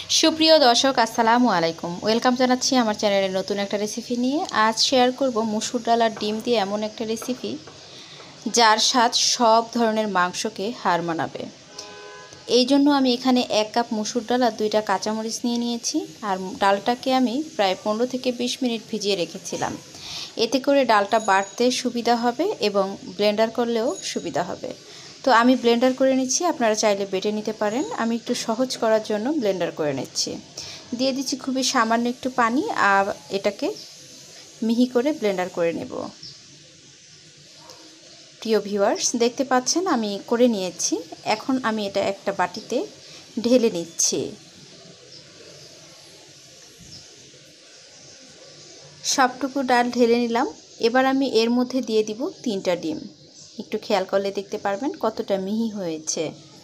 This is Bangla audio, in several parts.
সুপ্রিয় দর্শক আসসালামু আলাইকুম। ওয়েলকাম জানাচ্ছি আমার চ্যানেলে নতুন একটা রেসিপি নিয়ে। আজ শেয়ার করব মসুর ডাল আর ডিম দিয়ে এমন একটা রেসিপি যার স্বাদ সব ধরনের মাংসকে হার মানাবে। এই জন্য আমি এখানে 1 কাপ মসুর ডাল আর 2টা কাঁচামরিচ নিয়ে নিয়েছি। আর ডালটাকে আমি প্রায় 15 থেকে 20 মিনিট ভিজিয়ে রেখেছিলাম। এতে করে ডালটা বাটতে সুবিধা হবে এবং ব্লেন্ডার করলেও সুবিধা হবে। তো আমি ব্লেন্ডার করে নিচ্ছি, আপনারা চাইলে বেটে নিতে পারেন। আমি একটু সহজ করার জন্য ব্লেন্ডার করে নিচ্ছি। দিয়ে দিচ্ছি খুবই সামান্য একটু পানি আর এটাকে মিহি করে ব্লেন্ডার করে নেব। প্রিয় ভিউয়ার্স, দেখতে পাচ্ছেন আমি করে নিয়েছি। এখন আমি এটা একটা বাটিতে ঢেলে নিচ্ছি। সবটুকু ডাল ঢেলে নিলাম। এবার আমি এর মধ্যে দিয়ে দিব 3টা ডিম। একটু খেয়াল করলে দেখতে পারবেন কতটা মিহি হয়েছে।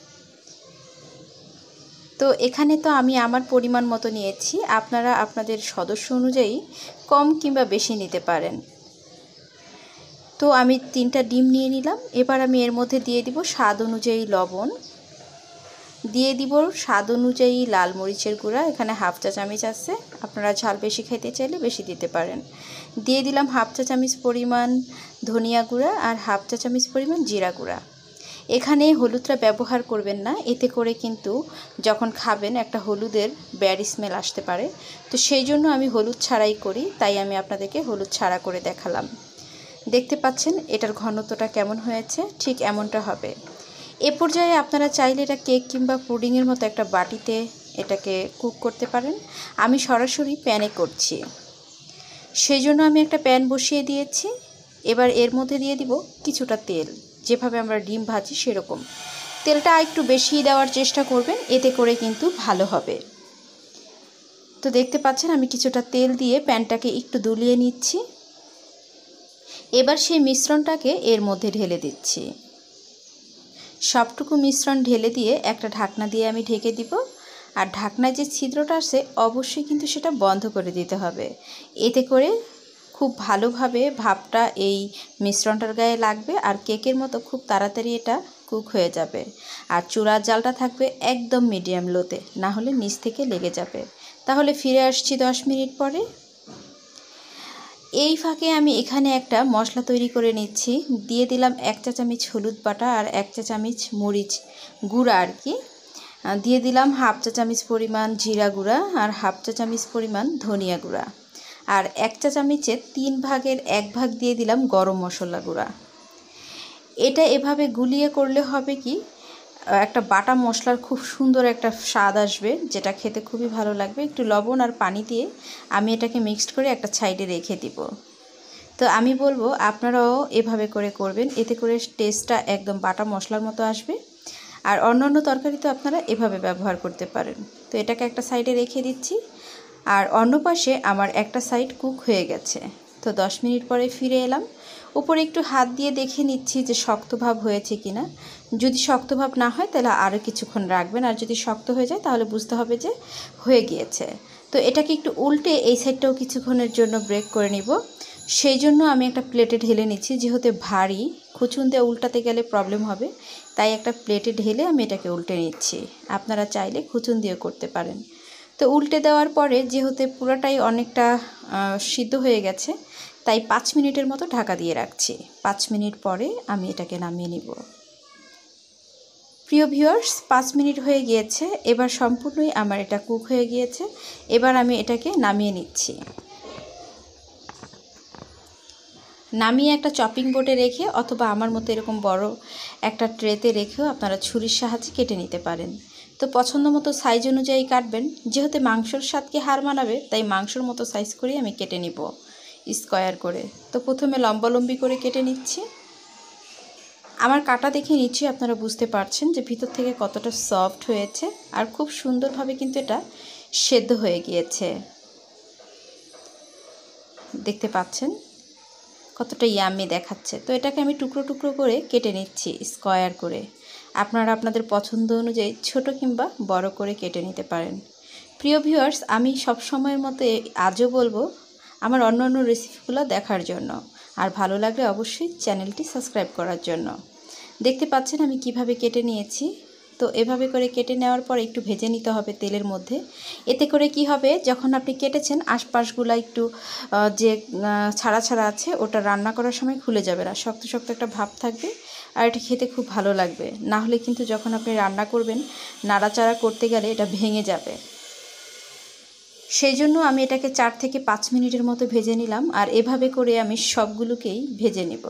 তো এখানে তো আমি আমার পরিমাণ মতো নিয়েছি, আপনারা আপনাদের সদস্য অনুযায়ী কম কিংবা বেশি নিতে পারেন। তো আমি 3টা ডিম নিয়ে নিলাম। এবার আমি এর মধ্যে দিয়ে দিব স্বাদ অনুযায়ী লবণ, দিয়ে দিব স্বাদ অনুযায়ী লাল মরিচের গুঁড়া, এখানে হাফ চা চামচ আছে, আপনারা ঝাল বেশি খেতে চাইলে বেশি দিতে পারেন। দিয়ে দিলাম হাফ চা চামচ পরিমাণ ধনিয়া গুঁড়া আর হাফ চা চামচ পরিমাণ জিরা গুঁড়া। এখানে হলুদটা ব্যবহার করবেন না, এতে করে কিন্তু যখন খাবেন একটা হলুদের ব্যাড স্মেল আসতে পারে। তো সেই জন্য আমি হলুদ ছাড়াই করি, তাই আমি আপনাদেরকে হলুদ ছাড়া করে দেখালাম। দেখতে পাচ্ছেন এটার ঘনত্বটা কেমন হয়েছে, ঠিক এমনটা হবে। এ পর্যায়ে আপনারা চাইলে এটা কেক কিংবা পুডিংয়ের মতো একটা বাটিতে এটাকে কুক করতে পারেন। আমি সরাসরি প্যানে করছি, সেই জন্য আমি একটা প্যান বসিয়ে দিয়েছি। এবার এর মধ্যে দিয়ে দিব কিছুটা তেল, যেভাবে আমরা ডিম ভাজি সেরকম। তেলটা একটু বেশি দেওয়ার চেষ্টা করবেন, এতে করে কিন্তু ভালো হবে। তো দেখতে পাচ্ছেন আমি কিছুটা তেল দিয়ে প্যানটাকে একটু দুলিয়ে নিচ্ছি। এবার সেই মিশ্রণটাকে এর মধ্যে ঢেলে দিচ্ছি। সবটুকু মিশ্রণ ঢেলে দিয়ে একটা ঢাকনা দিয়ে আমি ঢেকে দিব। আর ঢাকনায় যে ছিদ্রটা আছে অবশ্যই কিন্তু সেটা বন্ধ করে দিতে হবে। এতে করে খুব ভালোভাবে ভাপটা এই মিশ্রণটার গায়ে লাগবে আর কেকের মতো খুব তাড়াতাড়ি এটা কুক হয়ে যাবে। আর চুলার জালটা থাকবে একদম মিডিয়াম লোতে, না হলে নিচ থেকে লেগে যাবে। তাহলে ফিরে আসছি 10 মিনিট পরে। এই ফাঁকে আমি এখানে একটা মশলা তৈরি করে নিচ্ছি। দিয়ে দিলাম 1 চা চামচ হলুদ বাটা আর 1 চা চামচ মরিচ গুঁড়া আর কি। দিয়ে দিলাম হাফ চা চামচ পরিমাণ জিরা গুঁড়া আর হাফ চা চামচ পরিমাণ ধনিয়া গুঁড়া। আর 1 চা চামচের 3 ভাগের 1 ভাগ দিয়ে দিলাম গরম মশলা গুঁড়া। এটা এভাবে গুলিয়ে করলে হবে কি, একটা বাটা মশলার খুব সুন্দর একটা স্বাদ আসবে, যেটা খেতে খুবই ভালো লাগবে। একটু লবণ আর পানি দিয়ে আমি এটাকে মিক্সড করে একটা সাইডে রেখে দিব। তো আমি বলবো আপনারাও এভাবে করে করবেন, এতে করে টেস্টটা একদম বাটা মশলার মতো আসবে। আর অন্যান্য তরকারিতে আপনারা এভাবে ব্যবহার করতে পারেন। তো এটাকে একটা সাইডে রেখে দিচ্ছি। আর অন্য পাশে আমার একটা সাইড কুক হয়ে গেছে। তো 10 মিনিট পরে ফিরে এলাম। উপরে একটু হাত দিয়ে দেখে নিচ্ছি যে শক্ত ভাব হয়েছে কিনা। যদি শক্ত ভাব না হয় তাহলে আরও কিছুক্ষণ রাখবেন, আর যদি শক্ত হয়ে যায় তাহলে বুঝতে হবে যে হয়ে গিয়েছে। তো এটাকে একটু উল্টে এই সাইডটাও কিছুক্ষণের জন্য ব্রেক করে নিব। সেই জন্য আমি একটা প্লেটে ঢেলে নিচ্ছি, যেহেতু ভারী, খুচুন দিয়ে উল্টাতে গেলে প্রবলেম হবে, তাই একটা প্লেটে ঢেলে আমি এটাকে উল্টে নিচ্ছি। আপনারা চাইলে খুচুন দিয়েও করতে পারেন। তো উল্টে দেওয়ার পরে যেহেতু পুরোটাই অনেকটা সিদ্ধ হয়ে গেছে, তাই 5 মিনিটের মতো ঢাকা দিয়ে রাখছি। 5 মিনিট পরে আমি এটাকে নামিয়ে নিব। প্রিয় ভিউয়ার্স, 5 মিনিট হয়ে গিয়েছে। এবার সম্পূর্ণই আমার এটা কুক হয়ে গিয়েছে। এবার আমি এটাকে নামিয়ে নিচ্ছি। নামিয়ে একটা চপিং বোর্ডে রেখে অথবা আমার মতো এরকম বড় একটা ট্রেতে রেখেও আপনারা ছুরির সাহায্যে কেটে নিতে পারেন। তো পছন্দ মতো সাইজ অনুযায়ী কাটবেন, যেহেতু মাংসর স্বাদকে হার মানাবে তাই মাংসর মতো সাইজ করেই আমি কেটে নিব, স্কোয়ার করে। তো প্রথমে লম্বালম্বি করে কেটে নিচ্ছি। আমার কাটা দেখে নিচ্ছি আপনারা বুঝতে পারছেন যে ভিতর থেকে কতটা সফট হয়েছে আর খুব সুন্দরভাবে কিন্তু এটা সেদ্ধ হয়ে গিয়েছে। দেখতে পাচ্ছেন কতটা ইয়াম্মি দেখাচ্ছে। তো এটাকে আমি টুকরো টুকরো করে কেটে নিচ্ছি স্কোয়ার করে। আপনারা আপনাদের পছন্দ অনুযায়ী ছোট কিংবা বড় করে কেটে নিতে পারেন। প্রিয় ভিউয়ার্স, আমি সব সময়ের মতো আজও বলবো আমার অন্য রেসিপিগুলো দেখার জন্য, আর ভালো লাগলে অবশ্যই চ্যানেলটি সাবস্ক্রাইব করার জন্য। দেখতে পাচ্ছেন আমি কিভাবে কেটে নিয়েছি। তো এভাবে করে কেটে নেওয়ার পর একটু ভেজে নিতে হবে তেলের মধ্যে। এতে করে কি হবে, যখন আপনি কেটেছেন আশপাশগুলো একটু যে ছাড়া ছাড়া আছে ওটা রান্না করার সময় খুলে যাবে না, শক্ত শক্ত একটা ভাব থাকবে আর এটা খেতে খুব ভালো লাগবে। না হলে কিন্তু যখন আপনি রান্না করবেন নাড়াচাড়া করতে গেলে এটা ভেঙে যাবে। সেই জন্য আমি এটাকে 4 থেকে 5 মিনিটের মতো ভেজে নিলাম। আর এভাবে করে আমি সবগুলোকেই ভেজে নেব।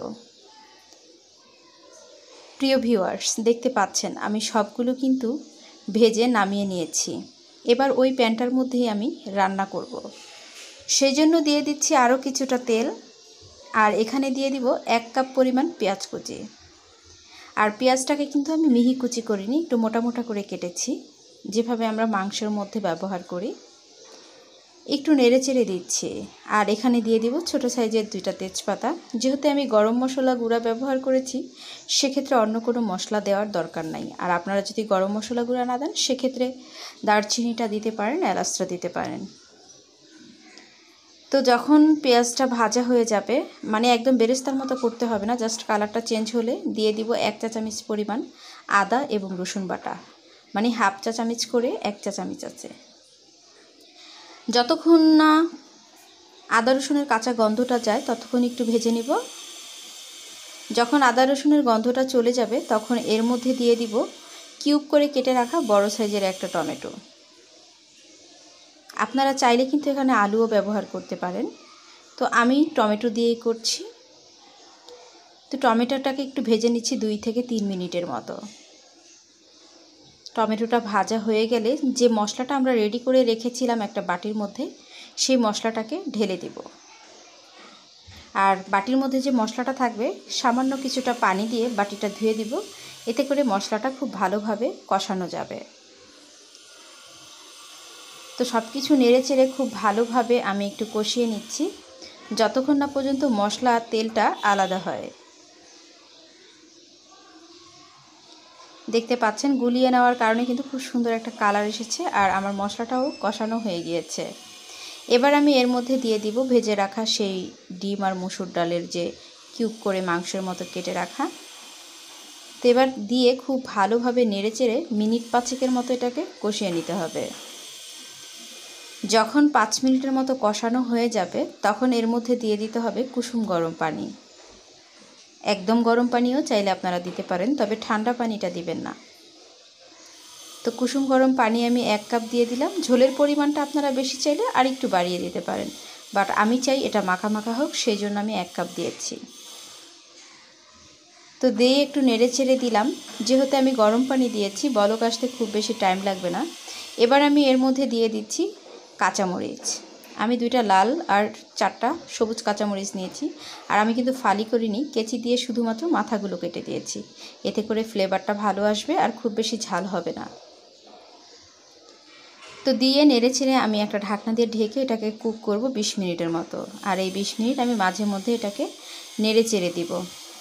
প্রিয় ভিউয়ার্স, দেখতে পাচ্ছেন আমি সবগুলো কিন্তু ভেজে নামিয়ে নিয়েছি। এবার ওই প্যানটার মধ্যেই আমি রান্না করব। সেই জন্য দিয়ে দিচ্ছি আরও কিছুটা তেল, আর এখানে দিয়ে দিব 1 কাপ পরিমাণ পেঁয়াজ কুচি। আর পেঁয়াজটাকে কিন্তু আমি মিহি কুচি করিনি, একটু মোটা মোটা করে কেটেছি, যেভাবে আমরা মাংসের মধ্যে ব্যবহার করি। একটু নেড়ে চেড়ে দিচ্ছি। আর এখানে দিয়ে দিব ছোটো সাইজের 2টা তেজপাতা। যেহেতু আমি গরম মশলা গুঁড়া ব্যবহার করেছি, সেক্ষেত্রে অন্য কোনো মশলা দেওয়ার দরকার নাই। আর আপনারা যদি গরম মশলা গুঁড়া না দেন, সেক্ষেত্রে দারচিনিটা দিতে পারেন, এলাচটা দিতে পারেন। তো যখন পেঁয়াজটা ভাজা হয়ে যাবে, মানে একদম বেরেস্তার মতো করতে হবে না, জাস্ট কালারটা চেঞ্জ হলে দিয়ে দিব 1 চা চামচ পরিমাণ আদা এবং রসুন বাটা, মানে হাফ চা চামচ করে 1 চা চামচ আছে। যতক্ষণ না আদা রসুনের কাঁচা গন্ধটা যায় ততক্ষণ একটু ভেজে নিব। যখন আদা রসুনের গন্ধটা চলে যাবে তখন এর মধ্যে দিয়ে দিব কিউব করে কেটে রাখা বড় সাইজের একটা টমেটো। আপনারা চাইলে কিন্তু এখানে আলুও ব্যবহার করতে পারেন, তো আমি টমেটো দিয়েই করছি। তো টমেটোটাকে একটু ভেজে নিচ্ছি 2 থেকে 3 মিনিটের মতো। টমেটোটা ভাজা হয়ে গেলে যে মশলাটা আমরা রেডি করে রেখেছিলাম একটা বাটির মধ্যে, সেই মশলাটাকে ঢেলে দিব। আর বাটির মধ্যে যে মশলাটা থাকবে, সামান্য কিছুটা পানি দিয়ে বাটিটা ধুয়ে দিব। এতে করে মশলাটা খুব ভালোভাবে কষানো যাবে। তো সব কিছু নেড়ে চেড়ে খুব ভালোভাবে আমি একটু কষিয়ে নিচ্ছি, যতক্ষণ না পর্যন্ত মশলা আর তেলটা আলাদা হয়। দেখতে পাচ্ছেন গুলিয়ে নেওয়ার কারণে কিন্তু খুব সুন্দর একটা কালার এসেছে, আর আমার মশলাটাও কষানো হয়ে গিয়েছে। এবার আমি এর মধ্যে দিয়ে দিব ভেজে রাখা সেই ডিম আর মসুর ডালের যে কিউব করে মাংসের মতো কেটে রাখা। তো এবার দিয়ে খুব ভালোভাবে নেড়েচেড়ে মিনিট 5 মতো এটাকে কষিয়ে নিতে হবে। যখন 5 মিনিটের মতো কষানো হয়ে যাবে তখন এর মধ্যে দিয়ে দিতে হবে কুসুম গরম পানি। একদম গরম পানিও চাইলে আপনারা দিতে পারেন, তবে ঠান্ডা পানিটা দিবেন না। তো কুসুম গরম পানি আমি 1 কাপ দিয়ে দিলাম। ঝোলের পরিমাণটা আপনারা বেশি চাইলে আর একটু বাড়িয়ে দিতে পারেন, বাট আমি চাই এটা মাখা মাখা হোক, সেই জন্য আমি 1 কাপ দিয়েছি। তো দিয়ে একটু নেড়ে চেড়ে দিলাম। যেহেতু আমি গরম পানি দিয়েছি, বলক আসতে খুব বেশি টাইম লাগবে না। এবার আমি এর মধ্যে দিয়ে দিচ্ছি কাঁচামরিচ। আমি 2টা লাল আর 4টা সবুজ কাঁচামরিচ নিয়েছি। আর আমি কিন্তু ফালি করিনি, কেচি দিয়ে শুধুমাত্র মাথাগুলো কেটে দিয়েছি। এতে করে ফ্লেভারটা ভালো আসবে আর খুব বেশি ঝাল হবে না। তো দিয়ে নেড়ে ছেড়ে আমি একটা ঢাকনা দিয়ে ঢেকে এটাকে কুক করব 20 মিনিটের মতো। আর এই 20 মিনিট আমি মাঝে মধ্যে এটাকে নেড়ে চেড়ে দিব।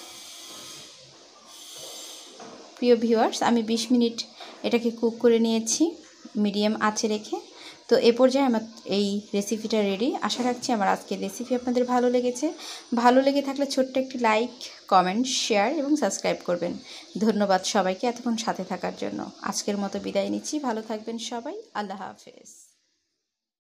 প্রিয় ভিউয়ার্স, আমি 20 মিনিট এটাকে কুক করে নিয়েছি মিডিয়াম আঁচে রেখে। তো এ পর্যায়ে আমার এই রেসিপিটা রেডি। আশা রাখছি আমার আজকের রেসিপি আপনাদের ভালো লেগেছে। ভালো লেগে থাকলে ছোট্ট একটি লাইক, কমেন্ট, শেয়ার এবং সাবস্ক্রাইব করবেন। ধন্যবাদ সবাইকে এতক্ষণ সাথে থাকার জন্য। আজকের মতো বিদায় নিচ্ছি। ভালো থাকবেন সবাই। আল্লাহ হাফেজ।